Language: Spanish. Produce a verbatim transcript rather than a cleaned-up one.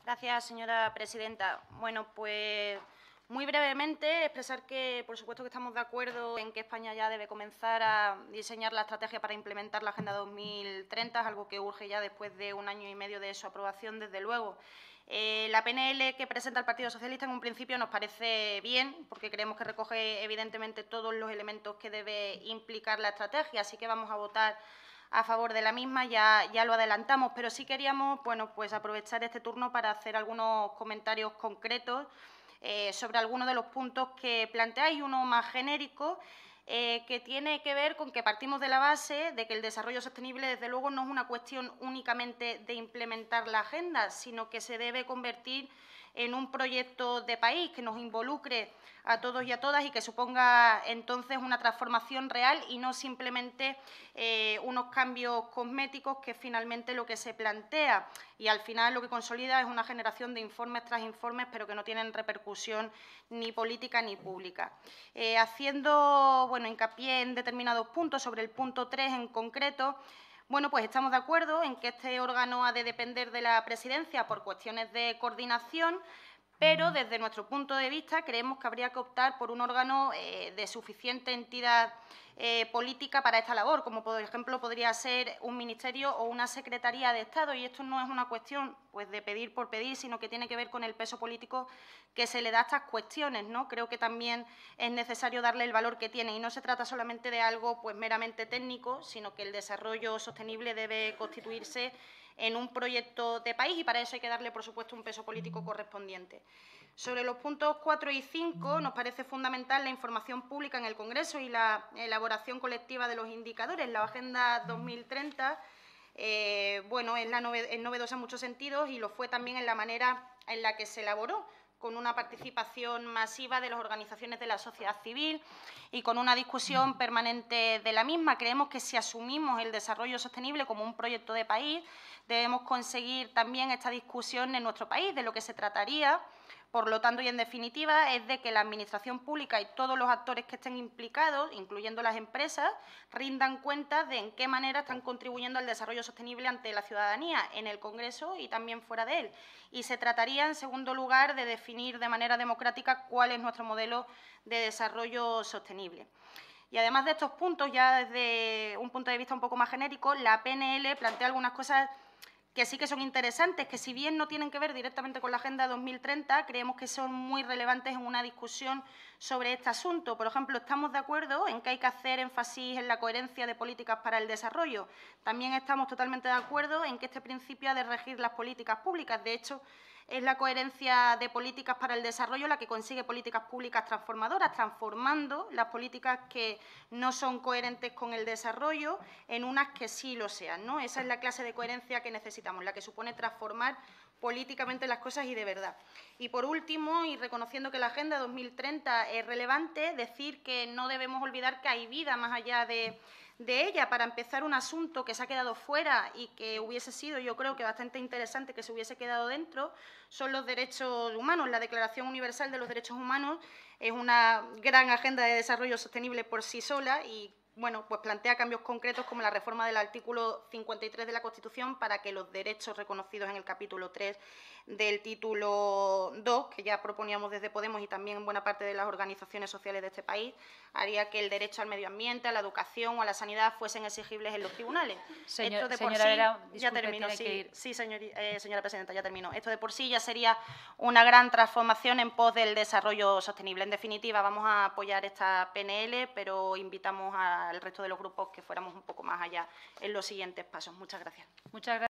Gracias, señora presidenta. Bueno, pues muy brevemente expresar que, por supuesto, que estamos de acuerdo en que España ya debe comenzar a diseñar la estrategia para implementar la Agenda dos mil treinta, es algo que urge ya después de un año y medio de su aprobación, desde luego. Eh, la P N L que presenta el Partido Socialista en un principio nos parece bien, porque creemos que recoge evidentemente todos los elementos que debe implicar la estrategia, así que vamos a votar a favor de la misma, ya, ya lo adelantamos, pero sí queríamos bueno, pues aprovechar este turno para hacer algunos comentarios concretos eh, sobre algunos de los puntos que planteáis, uno más genérico, eh, que tiene que ver con que partimos de la base de que el desarrollo sostenible, desde luego, no es una cuestión únicamente de implementar la agenda, sino que se debe convertir en un proyecto de país que nos involucre a todos y a todas y que suponga entonces una transformación real y no simplemente eh, unos cambios cosméticos, que es finalmente lo que se plantea. Y al final lo que consolida es una generación de informes tras informes, pero que no tienen repercusión ni política ni pública. Eh, haciendo bueno, hincapié en determinados puntos, sobre el punto tres en concreto, bueno, pues estamos de acuerdo en que este órgano ha de depender de la presidencia por cuestiones de coordinación, pero desde nuestro punto de vista creemos que habría que optar por un órgano eh, de suficiente entidad eh, política para esta labor, como por ejemplo podría ser un ministerio o una secretaría de Estado. Y esto no es una cuestión pues, de pedir por pedir, sino que tiene que ver con el peso político que se le da a estas cuestiones, ¿no? Creo que también es necesario darle el valor que tiene y no se trata solamente de algo pues, meramente técnico, sino que el desarrollo sostenible debe constituirse en un proyecto de país y para eso hay que darle, por supuesto, un peso político correspondiente. Sobre los puntos cuatro y cinco nos parece fundamental la información pública en el Congreso y la elaboración colectiva de los indicadores. La Agenda dos mil treinta eh, bueno, es, la noved es novedosa en muchos sentidos y lo fue también en la manera en la que se elaboró, con una participación masiva de las organizaciones de la sociedad civil y con una discusión permanente de la misma. Creemos que si asumimos el desarrollo sostenible como un proyecto de país, debemos conseguir también esta discusión en nuestro país. De lo que se trataría, por lo tanto, y en definitiva, es de que la Administración pública y todos los actores que estén implicados, incluyendo las empresas, rindan cuentas de en qué manera están contribuyendo al desarrollo sostenible ante la ciudadanía, en el Congreso y también fuera de él. Y se trataría, en segundo lugar, de definir de manera democrática cuál es nuestro modelo de desarrollo sostenible. Y además de estos puntos, ya desde un punto de vista un poco más genérico, la P N L plantea algunas cosas que sí que son interesantes, que si bien no tienen que ver directamente con la Agenda dos mil treinta, creemos que son muy relevantes en una discusión sobre este asunto. Por ejemplo, estamos de acuerdo en que hay que hacer énfasis en la coherencia de políticas para el desarrollo. También estamos totalmente de acuerdo en que este principio ha de regir las políticas públicas. De hecho, es la coherencia de políticas para el desarrollo la que consigue políticas públicas transformadoras, transformando las políticas que no son coherentes con el desarrollo en unas que sí lo sean, ¿no? Esa es la clase de coherencia que necesitamos, la que supone transformar políticamente las cosas y de verdad. Y por último, y reconociendo que la Agenda dos mil treinta es relevante, decir que no debemos olvidar que hay vida más allá de, de ella. Para empezar, un asunto que se ha quedado fuera y que hubiese sido, yo creo que bastante interesante que se hubiese quedado dentro, son los derechos humanos. La Declaración Universal de los Derechos Humanos es una gran agenda de desarrollo sostenible por sí sola y bueno, pues plantea cambios concretos como la reforma del artículo cincuenta y tres de la Constitución para que los derechos reconocidos en el capítulo tres del título dos, que ya proponíamos desde Podemos y también en buena parte de las organizaciones sociales de este país, haría que el derecho al medio ambiente, a la educación o a la sanidad fuesen exigibles en los tribunales. Señor, Esto de señora por sí, Vera, disculpe, ya termino, tiene sí, que ir. sí señor, eh, señora presidenta, ya termino. Esto de por sí ya sería una gran transformación en pos del desarrollo sostenible. En definitiva, vamos a apoyar esta P N L, pero invitamos al resto de los grupos que fuéramos un poco más allá en los siguientes pasos. Muchas gracias. Muchas gracias.